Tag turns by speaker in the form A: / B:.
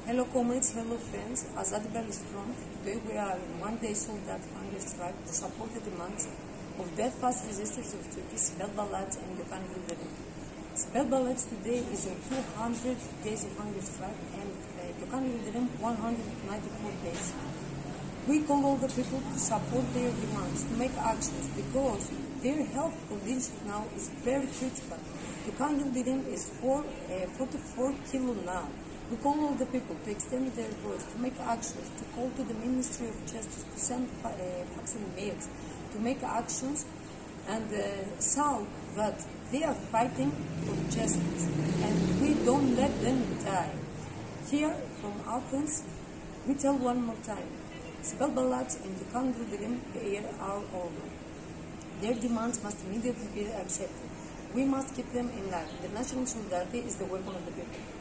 A: Hello comrades, hello friends. As Adibel is from, today we are in one-day sold-out hunger strike to support the demands of Belfast resistors of Turkey, Sibel Balad and Gökhan Gülderim. Sibel Balad today is in 200 days of hunger strike and Gökhan Gülderim 194 days. We call all the people to support their demands, to make actions, because their health condition now is very critical. Gökhan Gülderim is 44 kilo now. We call all the people to extend their voice, to make actions, to call to the Ministry of Justice, to send fax and mails, to make actions and show that they are fighting for justice and we don't let them die. Here from Athens, we tell one more time, Sibel Balad and Gökhan Gülderim, they are over. Their demands must immediately be accepted. We must keep them in life. The national solidarity is the weapon of the people.